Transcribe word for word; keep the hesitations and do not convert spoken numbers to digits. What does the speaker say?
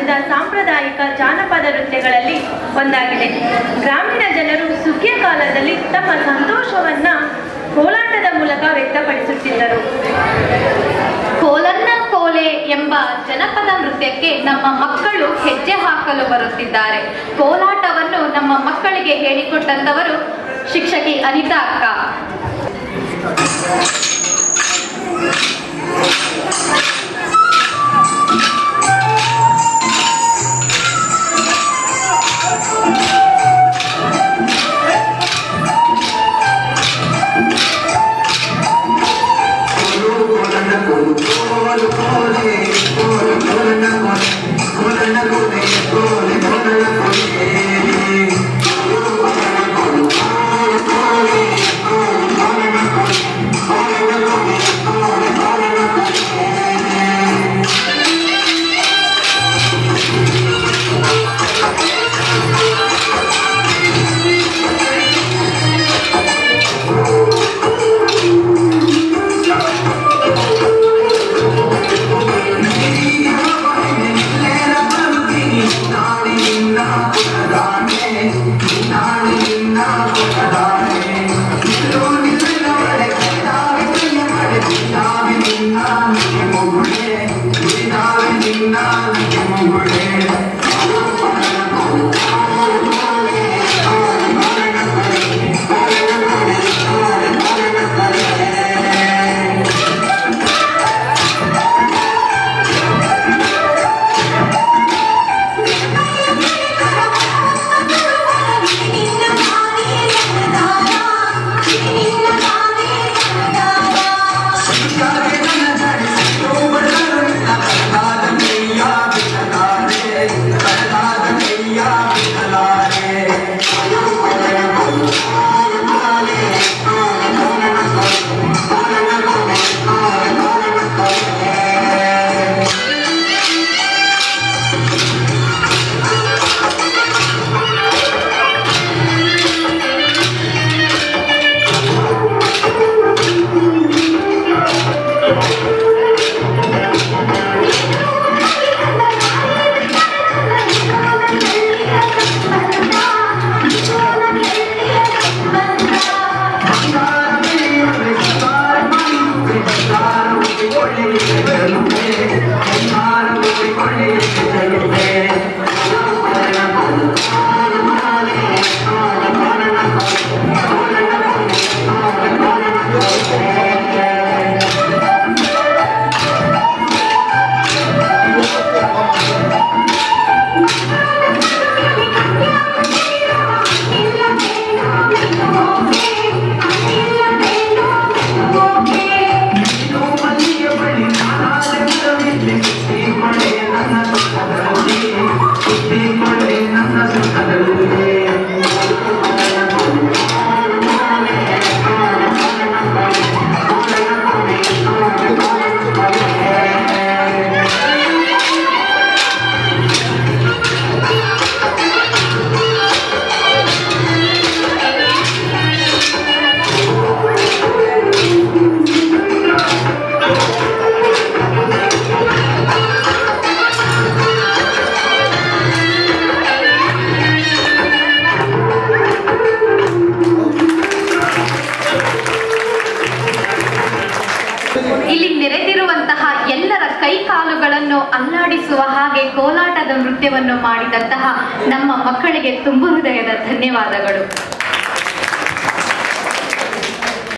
ರಾಜ್ಯದ ಸಾಂಪ್ರದಾಯಿಕ ಜಾನಪದ ನೃತ್ಯಗಳಲ್ಲಿ ಒಂದಾಗಿದೆ. ಗ್ರಾಮೀಣ ಜನರು ಸುಗ್ಗಿಯ ಕಾಲದಲ್ಲಿ ತಮ್ಮ ಸಂತೋಷವನ್ನ ಕೋಲಾಟದ ಮೂಲಕ ವ್ಯಕ್ತಪಡಿಸುತ್ತಿದ್ದರು. ಕೋಲನ್ನ ಕೋಲೆ ಎಂಬ ಜನಪದ ನೃತ್ಯಕ್ಕೆ ನಮ್ಮ ಮಕ್ಕಳು ಹೆಜ್ಜೆ ಹಾಕಲು ಬರುತ್ತಿದ್ದಾರೆ. ಕೋಲಾಟವನ್ನು ನಮ್ಮ ಮಕ್ಕಳಿಗೆ ಹೇಳಿಕೊಟ್ಟಂತವರು ಶಿಕ್ಷಕಿ ಅನಿತಾ ಅಕ್ಕ. ಇಲ್ಲಿ ನೆರೆದಿರುವಂತಹ ಎಲ್ಲರ ಕೈ ಕಾಲುಗಳನ್ನು ಅಲ್ಲಾಡಿಸುವ ಹಾಗೆ ಕೋಲಾಟದ ನೃತ್ಯವನ್ನು ಮಾಡಿದಂತಹ ನಮ್ಮ ಮಕ್ಕಳಿಗೆ ತುಂಬು ಹೃದಯದ ಧನ್ಯವಾದಗಳು.